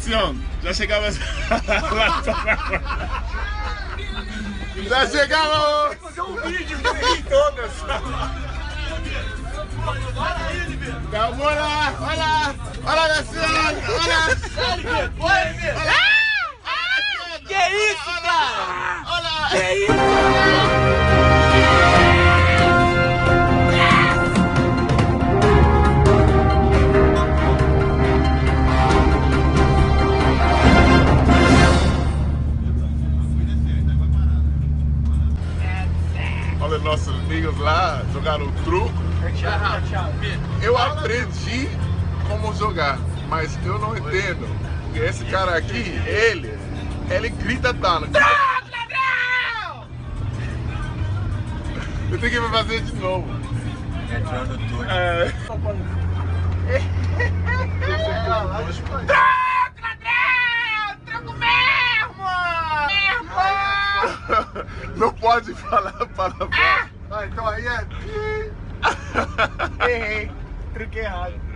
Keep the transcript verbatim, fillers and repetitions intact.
assim, ó. Já chegava... Já chegava... Tem que fazer um vídeo em todas. Tá, bora lá, olha lá. Olha lá, senhora, olha. Sério, olha, olha. Que isso, cara? Olha. Que isso? Olha, nossos amigos lá jogaram truco. Eu aprendi como jogar, mas eu não entendo. Porque esse cara aqui, ele, ele grita tanto. Eu tenho que fazer de novo. É. Não pode falar palavrão. Ah, então aí é... Errei. Truque errado.